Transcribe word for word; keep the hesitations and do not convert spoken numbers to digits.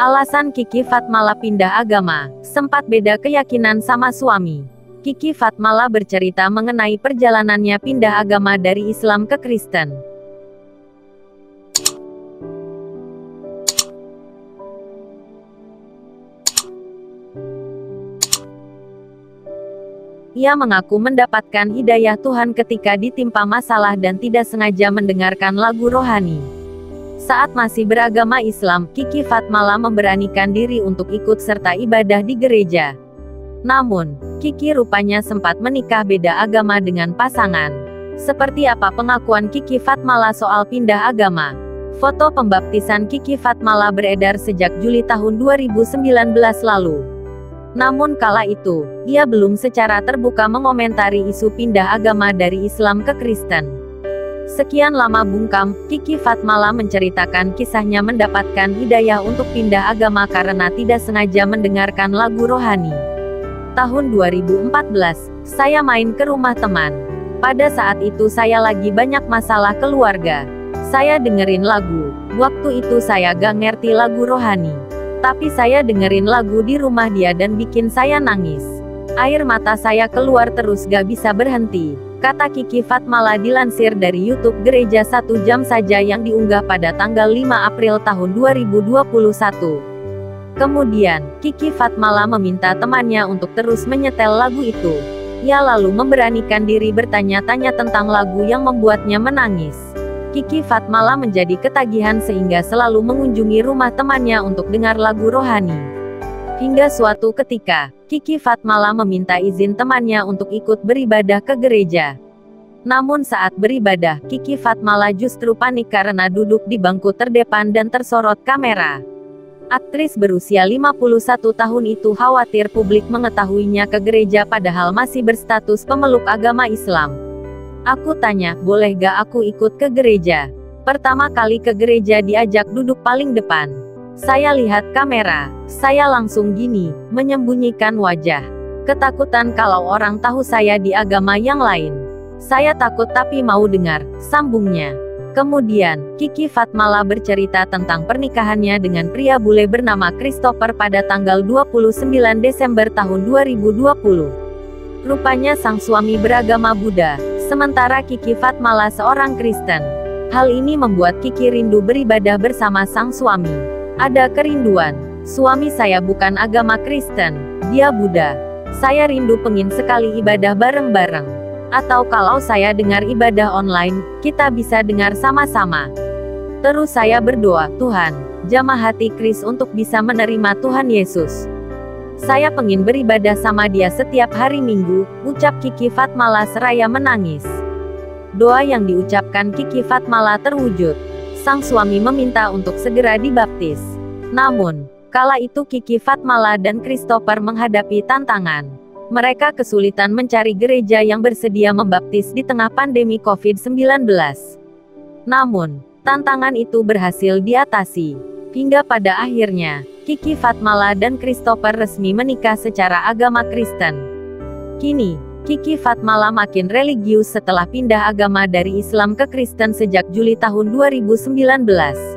Alasan Kiki Fatmala pindah agama, sempat beda keyakinan sama suami. Kiki Fatmala bercerita mengenai perjalanannya pindah agama dari Islam ke Kristen. Ia mengaku mendapatkan hidayah Tuhan ketika ditimpa masalah dan tidak sengaja mendengarkan lagu rohani. Saat masih beragama Islam, Kiki Fatmala memberanikan diri untuk ikut serta ibadah di gereja. Namun, Kiki rupanya sempat menikah beda agama dengan pasangan. Seperti apa pengakuan Kiki Fatmala soal pindah agama? Foto pembaptisan Kiki Fatmala beredar sejak Juli tahun dua ribu sembilan belas lalu. Namun kala itu, ia belum secara terbuka mengomentari isu pindah agama dari Islam ke Kristen. Sekian lama bungkam, Kiki Fatmala menceritakan kisahnya mendapatkan hidayah untuk pindah agama karena tidak sengaja mendengarkan lagu rohani. Tahun dua ribu empat belas, saya main ke rumah teman. Pada saat itu saya lagi banyak masalah keluarga. Saya dengerin lagu. Waktu itu saya gak ngerti lagu rohani. Tapi saya dengerin lagu di rumah dia dan bikin saya nangis. Air mata saya keluar terus gak bisa berhenti, kata Kiki Fatmala dilansir dari YouTube Gereja Satu Jam Saja yang diunggah pada tanggal lima April tahun dua ribu dua puluh satu. Kemudian, Kiki Fatmala meminta temannya untuk terus menyetel lagu itu. Ia lalu memberanikan diri bertanya-tanya tentang lagu yang membuatnya menangis. Kiki Fatmala menjadi ketagihan sehingga selalu mengunjungi rumah temannya untuk dengar lagu rohani. Hingga suatu ketika, Kiki Fatmala meminta izin temannya untuk ikut beribadah ke gereja. Namun saat beribadah, Kiki Fatmala justru panik karena duduk di bangku terdepan dan tersorot kamera. Aktris berusia lima puluh satu tahun itu khawatir publik mengetahuinya ke gereja padahal masih berstatus pemeluk agama Islam. Aku tanya, boleh gak aku ikut ke gereja? Pertama kali ke gereja diajak duduk paling depan. Saya lihat kamera, saya langsung gini, menyembunyikan wajah. Ketakutan kalau orang tahu saya di agama yang lain. Saya takut tapi mau dengar, sambungnya. Kemudian, Kiki Fatmala bercerita tentang pernikahannya dengan pria bule bernama Christopher pada tanggal dua puluh sembilan Desember tahun dua ribu dua puluh. Rupanya sang suami beragama Buddha, sementara Kiki Fatmala seorang Kristen. Hal ini membuat Kiki rindu beribadah bersama sang suami. Ada kerinduan. Suami saya bukan agama Kristen, dia Buddha. Saya rindu pengin sekali ibadah bareng-bareng. Atau kalau saya dengar ibadah online, kita bisa dengar sama-sama. Terus saya berdoa, Tuhan, jamah hati Kris untuk bisa menerima Tuhan Yesus. Saya pengin beribadah sama dia setiap hari Minggu, ucap Kiki Fatmala seraya menangis. Doa yang diucapkan Kiki Fatmala terwujud. Sang suami meminta untuk segera dibaptis. Namun, kala itu Kiki Fatmala dan Christopher menghadapi tantangan. Mereka kesulitan mencari gereja yang bersedia membaptis di tengah pandemi covid sembilan belas. Namun, tantangan itu berhasil diatasi. Hingga pada akhirnya, Kiki Fatmala dan Christopher resmi menikah secara agama Kristen. Kini, Kiki Fatmala makin religius setelah pindah agama dari Islam ke Kristen sejak Juli tahun dua ribu sembilan belas.